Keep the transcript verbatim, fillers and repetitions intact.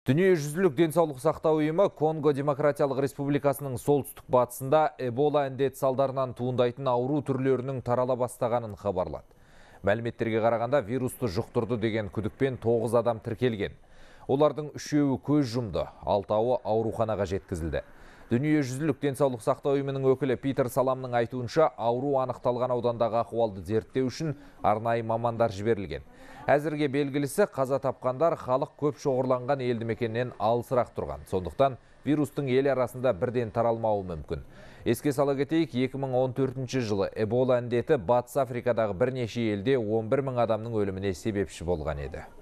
Дүниежүзілік денсаулық сақтау ұйымы Конго Демократиялық Республикасының солтүстік батысында Эбола індет салдарынан туындайтын ауру түрлерінің тарала бастағанын хабарлады. Мәліметтерге қарағанда вирусты жұқтырды деген күдікпен тоғыз адам тіркелген. Олардың үшеуі көз жұмды, алтауы ауруханаға жеткізілді. Дүниежүзілік денсаулық сақтау ұйымының өкілі Питер Саламның айтуынша, ауру анықталған аудандағы ахуалды зерттеу үшін арнайы мамандар жіберілген. Әзірге белгілісі, қаза тапқандар халық көп шоғырланған елді мекеннен алысырақ тұрған. Сондықтан вирустың ел арасында бірден таралмауы мүмкін. Еске сала кетейік, екі мың он төртінші жылы Эбола індеті Батыс Африкадағы бірнеше елде он бір мың адамның өліміне себепші болған еді.